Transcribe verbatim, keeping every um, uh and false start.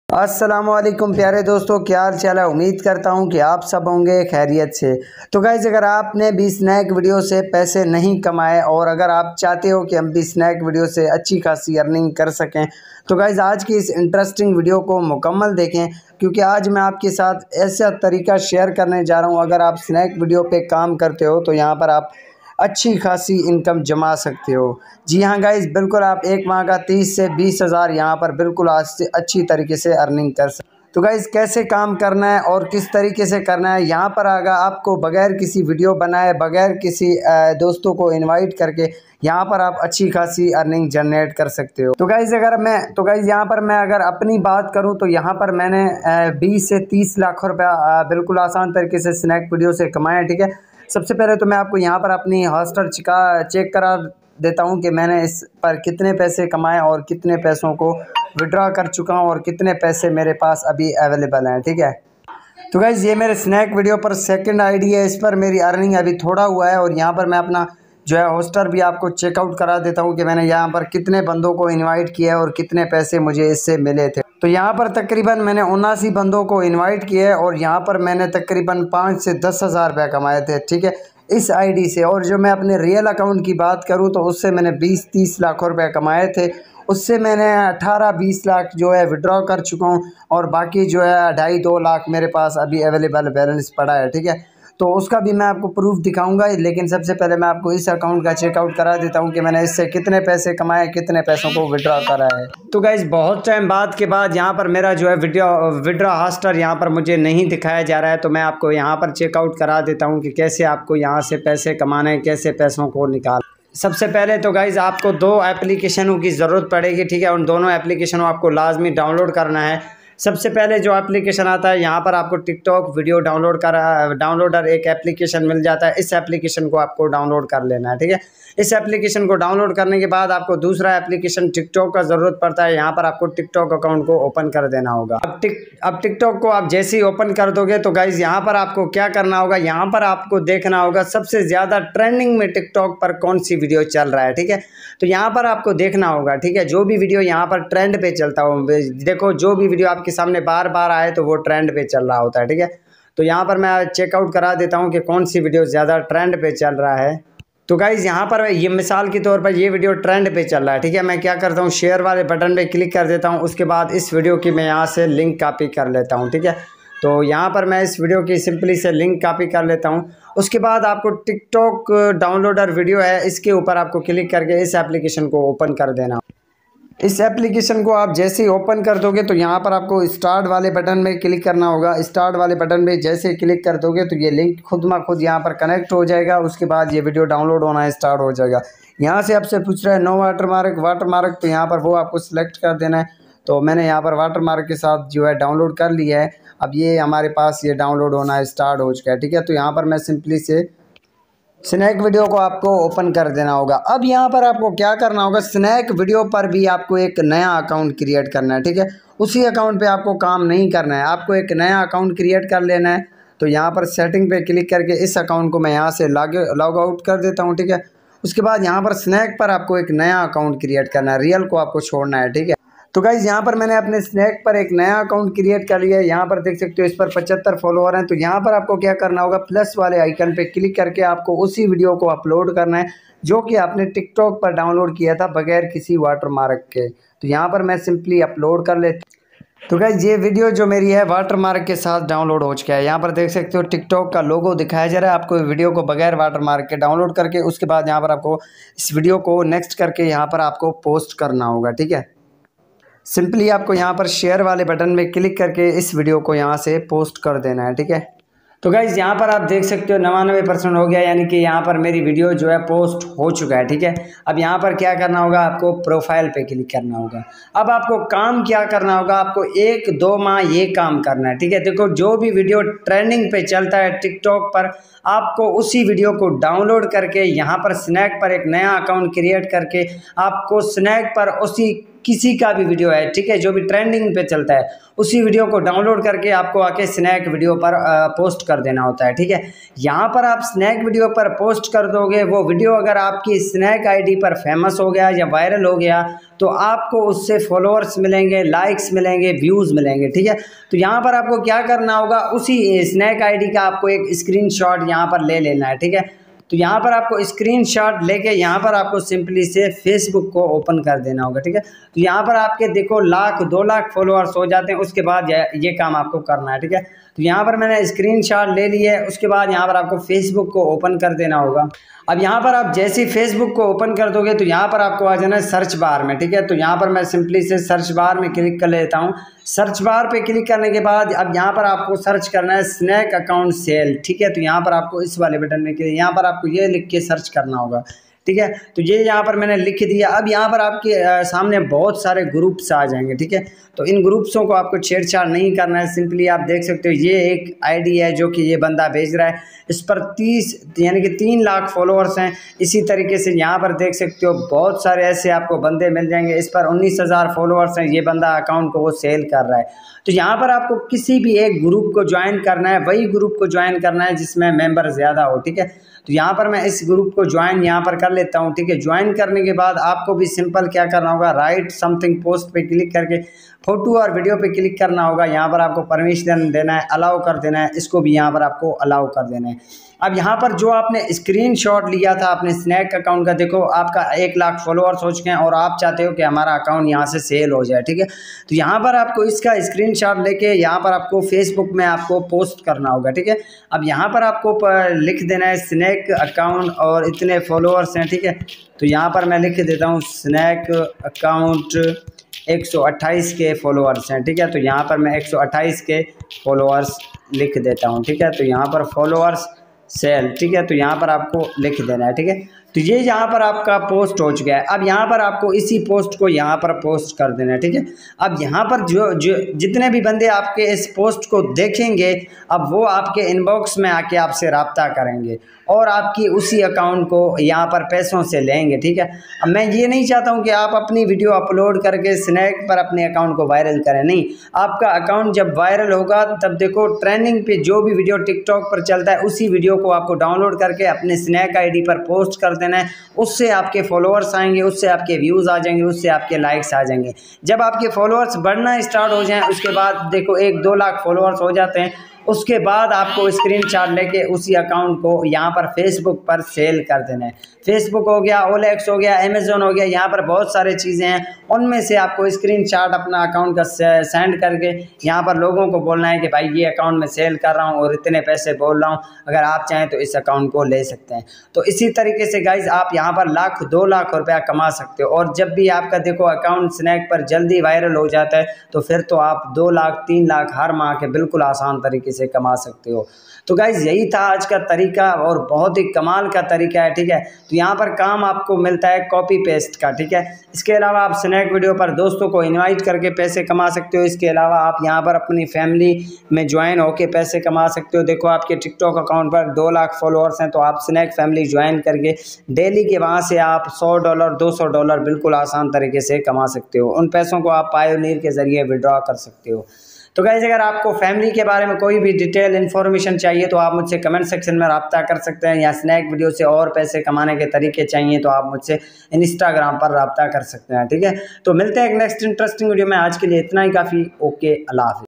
अस्सलामुअलैकुम प्यारे दोस्तों, क्या हाल चाल है। उम्मीद करता हूं कि आप सब होंगे खैरियत से। तो गाइज़, अगर आपने भी स्नैक वीडियो से पैसे नहीं कमाए और अगर आप चाहते हो कि हम भी स्नैक वीडियो से अच्छी खासी अर्निंग कर सकें, तो गाइज़ आज की इस इंटरेस्टिंग वीडियो को मुकम्मल देखें, क्योंकि आज मैं आपके साथ ऐसा तरीका शेयर करने जा रहा हूँ। अगर आप स्नैक वीडियो पे काम करते हो तो यहाँ पर आप अच्छी खासी इनकम जमा सकते हो। जी हाँ गाइज़, बिल्कुल आप एक माह का तीस से बीस हज़ार यहाँ पर बिल्कुल आज से अच्छी तरीके से अर्निंग कर सकते। तो गाइज़, कैसे काम करना है और किस तरीके से करना है, यहाँ पर आगा आपको बगैर किसी वीडियो बनाए, बगैर किसी दोस्तों को इनवाइट करके यहाँ पर आप अच्छी खासी अर्निंग जनरेट कर सकते हो। तो गाइज़ अगर मैं तो गाइज़ यहाँ पर मैं अगर अपनी बात करूँ तो यहाँ पर मैंने बीस से तीस लाख रुपया बिल्कुल आसान तरीके से स्नैक वीडियो से कमाया। ठीक है, सबसे पहले तो मैं आपको यहाँ पर अपनी हॉस्टल चिका चेक करा देता हूँ कि मैंने इस पर कितने पैसे कमाए और कितने पैसों को विड्रॉ कर चुका हूँ और कितने पैसे मेरे पास अभी अवेलेबल हैं। ठीक है, तो गाइज़ ये मेरे स्नैक वीडियो पर सेकंड आईडी है, इस पर मेरी अर्निंग अभी थोड़ा हुआ है। और यहाँ पर मैं अपना जो है होस्टर भी आपको चेकआउट करा देता हूँ कि मैंने यहाँ पर कितने बंदों को इनवाइट किया है और कितने पैसे मुझे इससे मिले थे। तो यहाँ पर तकरीबन मैंने उनासी बंदों को इनवाइट किया है और यहाँ पर मैंने तकरीबन पाँच से दस हज़ार रुपये कमाए थे। ठीक है, इस आईडी से। और जो मैं अपने रियल अकाउंट की बात करूँ तो उससे मैंने बीस तीस लाख रुपए कमाए थे। उससे मैंने अठारह बीस लाख जो है विड्रॉ कर चुका हूँ और बाकी जो है ढाई दो लाख मेरे पास अभी अवेलेबल बैलेंस पड़ा है। ठीक है, तो उसका भी मैं आपको प्रूफ दिखाऊंगा, लेकिन सबसे पहले मैं आपको इस अकाउंट का चेकआउट करा देता हूं कि मैंने इससे कितने पैसे कमाए, कितने पैसों को विड्रॉ करा है। तो गाइज़ बहुत टाइम बाद के बाद यहाँ पर मेरा जो है वीडियो विड्रॉ हॉस्टर यहाँ पर मुझे नहीं दिखाया जा रहा है, तो मैं आपको यहाँ पर चेकआउट करा देता हूँ कि कैसे आपको यहाँ से पैसे कमाने, कैसे पैसों को निकाल। सबसे पहले तो गाइज़ आपको दो एप्लीकेशनों की ज़रूरत पड़ेगी। ठीक है, उन दोनों एप्लीकेशनों आपको लाजमी डाउनलोड करना है। सबसे पहले जो एप्लीकेशन आता है, यहाँ पर आपको टिकटॉक वीडियो डाउनलोड कर डाउनलोडर एक एप्लीकेशन मिल जाता है। इस एप्लीकेशन को आपको डाउनलोड कर लेना है। ठीक है, इस एप्लीकेशन को डाउनलोड करने के बाद आपको दूसरा एप्लीकेशन टिकटॉक का ज़रूरत पड़ता है। यहाँ पर आपको टिकटॉक अकाउंट को ओपन कर देना होगा। अब टिक अब टिकटॉक को आप जैसे ही ओपन कर दोगे तो गाइज़ यहाँ पर आपको क्या करना होगा, यहाँ पर आपको देखना होगा सबसे ज़्यादा ट्रेंडिंग में टिकटॉक पर कौन सी वीडियो चल रहा है। ठीक है, तो यहाँ पर आपको देखना होगा। ठीक है, जो भी वीडियो यहाँ पर ट्रेंड पे चलता हो, देखो जो भी वीडियो आपके सामने बार बार आए तो वो ट्रेंड पे चल रहा होता है। ठीक है, तो यहाँ पर मैं चेकआउट करा देता हूँ कि कौन सी वीडियो ज़्यादा ट्रेंड पे चल रहा है। तो गाइज़ यहाँ पर ये मिसाल के तौर पर ये वीडियो ट्रेंड पे चल रहा है। ठीक है, मैं क्या करता हूँ, शेयर वाले बटन पे क्लिक कर देता हूँ। उसके बाद इस वीडियो की मैं यहाँ से लिंक कॉपी कर लेता हूँ। ठीक है, तो यहाँ पर मैं इस वीडियो की सिंपली से लिंक कॉपी कर लेता हूँ। उसके बाद आपको टिकटॉक डाउनलोडर वीडियो है, इसके ऊपर आपको क्लिक करके इस एप्लीकेशन को ओपन कर देना। इस एप्लीकेशन को आप जैसे ही ओपन कर दोगे तो यहाँ पर आपको स्टार्ट वाले बटन में क्लिक करना होगा। स्टार्ट वाले बटन में जैसे ही क्लिक कर दोगे तो ये लिंक खुद ब खुद यहाँ पर कनेक्ट हो जाएगा। उसके बाद ये वीडियो डाउनलोड होना स्टार्ट हो जाएगा। यहाँ से आपसे पूछ रहा है नो वाटरमार्क वाटरमार्क, तो यहाँ पर वो आपको सिलेक्ट कर देना है। तो मैंने यहाँ पर वाटरमार्क के साथ जो है डाउनलोड कर लिया है। अब ये हमारे पास ये डाउनलोड होना स्टार्ट हो चुका है। ठीक है, तो यहाँ पर मैं सिंपली से स्नैक वीडियो को आपको ओपन कर देना होगा। अब यहाँ पर आपको क्या करना होगा, स्नैक वीडियो पर भी आपको एक नया अकाउंट क्रिएट करना है। ठीक है, उसी अकाउंट पे आपको काम नहीं करना है, आपको एक नया अकाउंट क्रिएट कर लेना है। तो यहाँ पर सेटिंग पे क्लिक करके इस अकाउंट को मैं यहाँ से लॉग लॉग आउट कर देता हूँ। ठीक है, उसके बाद यहाँ पर स्नैक पर आपको एक नया अकाउंट क्रिएट करना है, रियल को आपको छोड़ना है। ठीक है, तो गाइज़ यहाँ पर मैंने अपने स्नैक पर एक नया अकाउंट क्रिएट कर लिया है। यहाँ पर देख सकते हो इस पर पचहत्तर फॉलोअर हैं। तो यहाँ पर आपको क्या करना होगा, प्लस वाले आइकन पे क्लिक करके आपको उसी वीडियो को अपलोड करना है जो कि आपने टिकटॉक पर डाउनलोड किया था बगैर किसी वाटरमार्क के। तो यहाँ पर मैं सिंपली अपलोड कर लेता। तो गाइज़ ये वीडियो जो मेरी है वाटरमार्क के साथ डाउनलोड हो चुका है। यहाँ पर देख सकते हो टिकटॉक का लोगो दिखाया जा रहा है। आपको वीडियो को बगैर वाटरमार्क के डाउनलोड करके उसके बाद यहाँ पर आपको इस वीडियो को नेक्स्ट करके यहाँ पर आपको पोस्ट करना होगा। ठीक है, सिंपली आपको यहाँ पर शेयर वाले बटन में क्लिक करके इस वीडियो को यहाँ से पोस्ट कर देना है। ठीक है, तो गाइज़ यहाँ पर आप देख सकते हो नवानवे परसेंट हो गया, यानी कि यहाँ पर मेरी वीडियो जो है पोस्ट हो चुका है। ठीक है, अब यहाँ पर क्या करना होगा, आपको प्रोफाइल पे क्लिक करना होगा। अब आपको काम क्या करना होगा, आपको एक दो माह ये काम करना है। ठीक है, देखो जो भी वीडियो ट्रेंडिंग पे चलता है टिकटॉक पर, आपको उसी वीडियो को डाउनलोड करके यहाँ पर स्नैक पर एक नया अकाउंट क्रिएट करके आपको स्नैक पर उसी किसी का भी वीडियो है, ठीक है, जो भी ट्रेंडिंग पे चलता है उसी वीडियो को डाउनलोड करके आपको आके स्नैक वीडियो पर पोस्ट कर देना होता है, ठीक है। यहाँ पर आप स्नैक वीडियो पर पोस्ट कर दोगे, वो वीडियो अगर आपकी स्नैक आईडी पर फेमस हो गया या वायरल हो गया तो आपको उससे फॉलोअर्स मिलेंगे, लाइक्स मिलेंगे, व्यूज़ मिलेंगे, ठीक है। तो यहाँ पर आपको क्या करना होगा, उसी स्नैक आईडी का आपको एक स्क्रीनशॉट यहाँ पर ले लेना है, ठीक है। तो यहाँ पर आपको स्क्रीनशॉट लेके यहाँ पर आपको सिंपली से फेसबुक को ओपन कर देना होगा, ठीक है। तो यहाँ पर आपके देखो लाख दो लाख फॉलोअर्स हो जाते हैं, उसके बाद ये काम आपको करना है, ठीक है। तो यहाँ पर मैंने स्क्रीनशॉट ले लिया है, उसके बाद यहाँ पर आपको फेसबुक को ओपन कर देना होगा। अब यहाँ पर आप जैसे ही फेसबुक को ओपन कर दोगे तो यहाँ पर आपको आ जाना है सर्च बार में, ठीक है। तो यहाँ पर मैं सिंपली से सर्च बार में क्लिक कर लेता हूँ। सर्च बार पे क्लिक करने के बाद अब यहाँ पर आपको सर्च करना है स्नैक अकाउंट सेल, ठीक है। तो यहाँ पर आपको इस वाले बटन में यहाँ पर आपको ये लिख के सर्च करना होगा, ठीक है। तो ये यहाँ पर मैंने लिख दिया। अब यहाँ पर आपके सामने बहुत सारे ग्रुप्स आ जाएंगे, ठीक है। तो इन ग्रुप्सों को आपको छेड़छाड़ नहीं करना है, सिंपली आप देख सकते हो ये एक आईडी है जो कि ये बंदा भेज रहा है, इस पर तीस यानी कि तीन लाख फॉलोअर्स हैं। इसी तरीके से यहाँ पर देख सकते हो बहुत सारे ऐसे आपको बंदे मिल जाएंगे, इस पर उन्नीस हज़ार फॉलोअर्स हैं, ये बंदा अकाउंट को वो सेल कर रहा है। तो यहाँ पर आपको किसी भी एक ग्रुप को ज्वाइन करना है, वही ग्रुप को ज्वाइन करना है जिसमें मेंबर ज़्यादा हो, ठीक है। तो यहाँ पर मैं इस ग्रुप को ज्वाइन यहाँ पर कर लेता हूँ, ठीक है। ज्वाइन करने के बाद आपको भी सिंपल क्या करना होगा, राइट समथिंग पोस्ट पे क्लिक करके फोटो और वीडियो पे क्लिक करना होगा। यहाँ पर आपको परमिशन देना है, अलाउ कर देना है, इसको भी यहाँ पर आपको अलाउ कर देना है। अब यहाँ पर जो आपने स्क्रीनशॉट लिया था अपने स्नैक अकाउंट का, देखो आपका एक लाख फॉलोअर्स हो चुके हैं और आप चाहते हो कि हमारा अकाउंट यहाँ से सेल हो जाए, ठीक है। तो यहाँ पर आपको इसका स्क्रीनशॉट लेके यहाँ पर आपको फेसबुक में आपको पोस्ट करना होगा, ठीक है। अब यहाँ पर आपको पर लिख देना है स्नैक अकाउंट और इतने फॉलोअर्स हैं, ठीक है। तो यहाँ पर मैं लिख देता हूँ स्नैक अकाउंट एक सौ अट्ठाईस के फॉलोअर्स हैं, ठीक है। तो यहाँ पर मैं एक सौ अट्ठाईस के फॉलोअर्स लिख देता हूँ, ठीक है। तो यहाँ पर फॉलोअर्स सेल, ठीक है। तो यहाँ पर आपको लिख देना है, ठीक है। तो ये यहाँ पर आपका पोस्ट हो चुका है। अब यहाँ पर आपको इसी पोस्ट को यहाँ पर पोस्ट कर देना है, ठीक है। अब यहाँ पर जो जो जितने भी बंदे आपके इस पोस्ट को देखेंगे, अब वो आपके इनबॉक्स में आके आपसे रब्ता करेंगे और आपकी उसी अकाउंट को यहाँ पर पैसों से लेंगे, ठीक है। अब मैं ये नहीं चाहता हूँ कि आप अपनी वीडियो अपलोड करके स्नैक पर अपने अकाउंट को वायरल करें, नहीं। आपका अकाउंट जब वायरल होगा तब देखो ट्रेंडिंग पे जो भी वीडियो टिकटॉक पर चलता है उसी वीडियो को आपको डाउनलोड करके अपने स्नैक आईडी पर पोस्ट कर देना है। उससे आपके फॉलोअर्स आएंगे, उससे आपके व्यूज़ आ जाएंगे, उससे आपके लाइक्स आ जाएंगे। जब आपके फॉलोअर्स बढ़ना स्टार्ट हो जाएं उसके बाद देखो एक दो लाख फॉलोअर्स हो जाते हैं, उसके बाद आपको स्क्रीनशॉट लेके उसी अकाउंट को यहाँ पर फेसबुक पर सेल कर देना है। फेसबुक हो गया, ओलेक्स हो गया, अमेज़न हो गया, यहाँ पर बहुत सारी चीज़ें हैं, उनमें से आपको स्क्रीनशॉट अपना अकाउंट का सेंड करके यहाँ पर लोगों को बोलना है कि भाई ये अकाउंट में सेल कर रहा हूँ और इतने पैसे बोल रहा हूँ, अगर आप चाहें तो इस अकाउंट को ले सकते हैं। तो इसी तरीके से गाइज आप यहाँ पर लाख दो लाख रुपया कमा सकते हो। और जब भी आपका देखो अकाउंट स्नैक पर जल्दी वायरल हो जाता है तो फिर तो आप दो लाख तीन लाख हर माह के बिल्कुल आसान तरीके से कमा सकते हो। तो गाइज यही था आज का तरीका और बहुत ही कमाल का तरीका है, ठीक है। तो यहाँ पर काम आपको मिलता है कॉपी पेस्ट का, ठीक है। इसके अलावा आप स्नैक वीडियो पर दोस्तों को इनवाइट करके पैसे कमा सकते हो। इसके अलावा आप यहाँ पर अपनी फैमिली में ज्वाइन होके पैसे कमा सकते हो। देखो आपके टिकटॉक अकाउंट पर दो लाख फॉलोअर्स हैं तो आप स्नैक फैमिली ज्वाइन करके डेली के वहाँ से आप सौ डॉलर दो सौ डॉलर बिल्कुल आसान तरीके से कमा सकते हो। उन पैसों को आप पायोनियर के ज़रिए विड्रॉ कर सकते हो। तो गाइस अगर आपको फैमिली के बारे में कोई भी डिटेल इन्फॉर्मेशन चाहिए तो आप मुझसे कमेंट सेक्शन में रब्ता कर सकते हैं, या स्नैक वीडियो से और पैसे कमाने के तरीके चाहिए तो आप मुझसे इंस्टाग्राम पर रब्ता कर सकते हैं, ठीक है। तो मिलते हैं एक नेक्स्ट इंटरेस्टिंग वीडियो में। आज के लिए इतना ही काफ़ी। ओके, अल्लाह हाफिज़।